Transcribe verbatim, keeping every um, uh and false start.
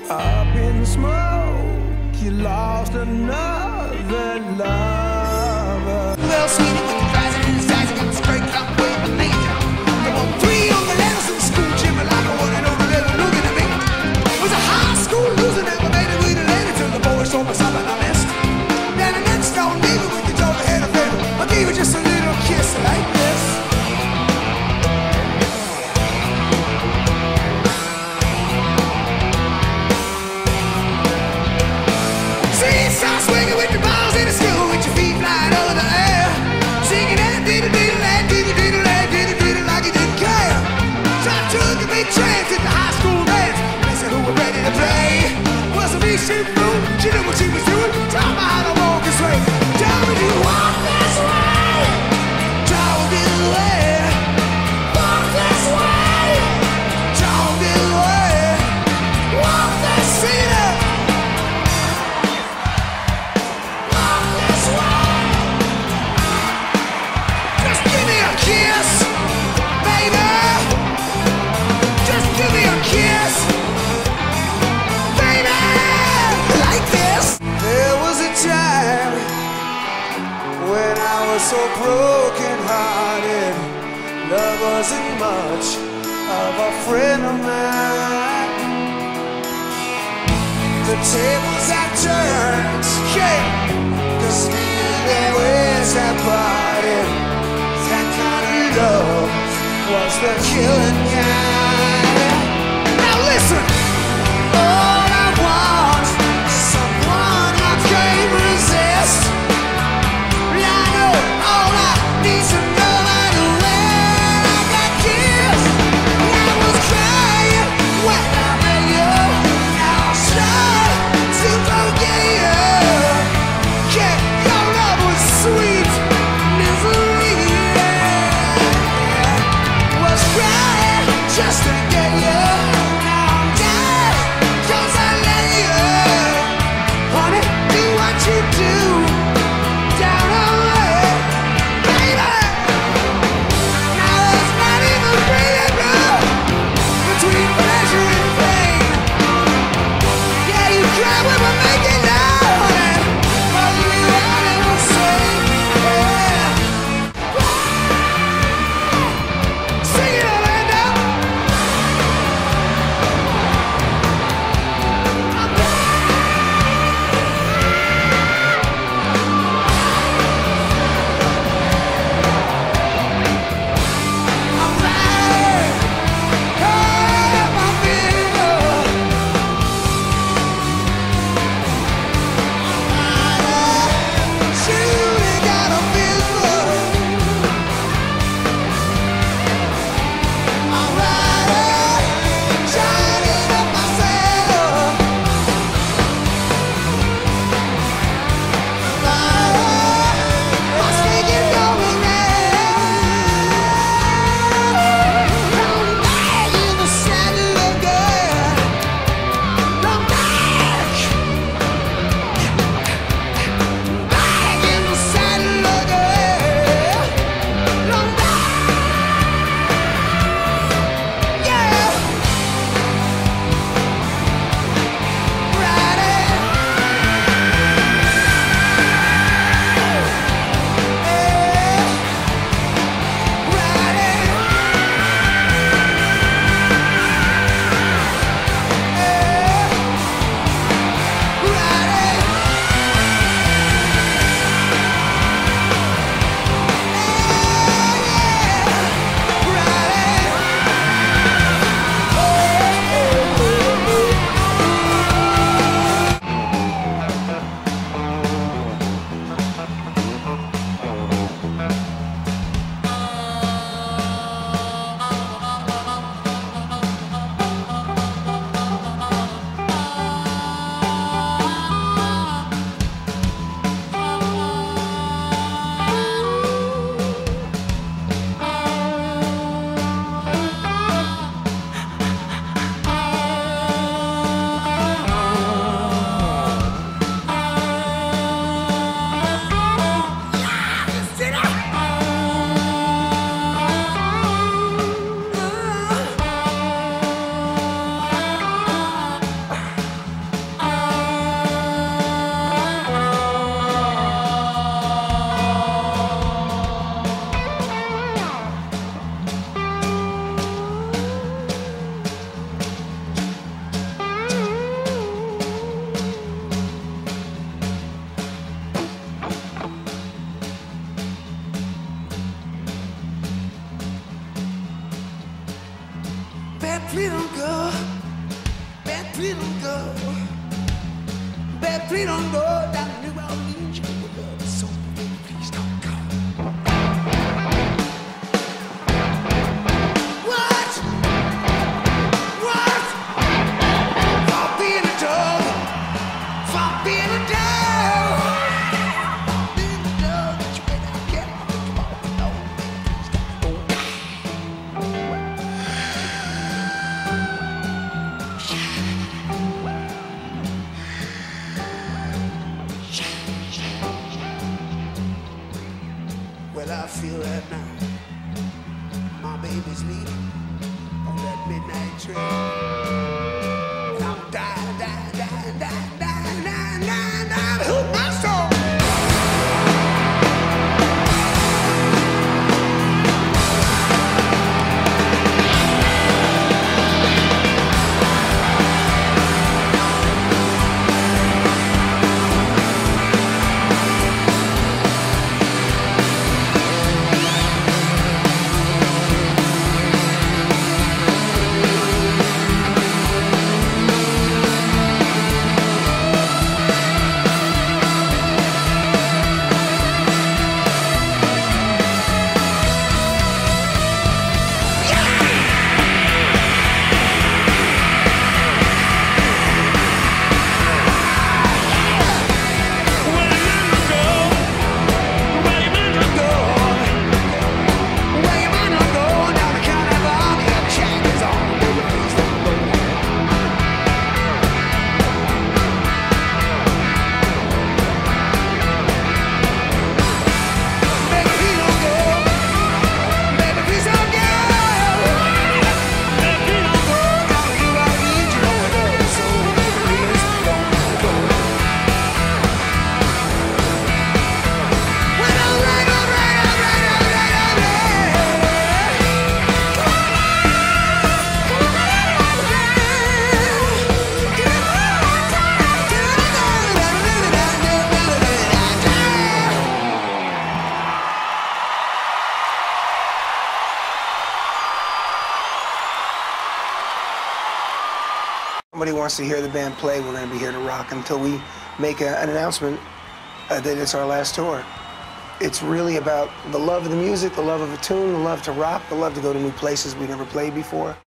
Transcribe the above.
Up in smoke, you lost another lover. Well, sweetie, with the fries and his eyes, got this great cup with the major. The one three on the letters in school, Jimmy, like I wanted on the letter, looking at me. Was a high school loser, never made it with a lady till the boys told me something I missed. Then the next door neighbor with the door had a favor. I gave her just a little kiss like this. Start swinging with your balls in the school, with your feet flying over the air, singing that diddle diddle that diddle diddle that diddle diddle like you didn't care. So I took a big chance at the high school dance. They said who were ready to play. Was a big shit fool. She knew what she was doing. Taught me how to walk this way. Tell me you walk this way. Talk this way. Walk this way. Talk this way. Walk this city. Kiss, baby. Just give me a kiss, baby. Like this. There was a time when I was so broken-hearted. Love wasn't much of a friend of mine. The tables have turned, yeah, 'cause me and their ways have parted. That kind of love was the killing kind. Now listen. All I want is someone I can't resist. I know all I need to know right away. I got kissed. I was crying when I met you. Now I'm trying to forget you. Yeah, your love was sweet misery. Was crying please don't go down to New Orleans. You will love me so, baby, please don't go. What? What? For being a dog, for being a dog, being a dog that you may not get. Come on, no, please don't go. Well, I feel that now. My baby's leaving on that midnight train. And I'm dying, dying, dying, dying, dying, dying, dying, dying to hoop my soul. Somebody wants to hear the band play, we're going to be here to rock until we make a, an announcement uh, that it's our last tour. It's really about the love of the music, the love of a tune, the love to rock, the love to go to new places we never played before.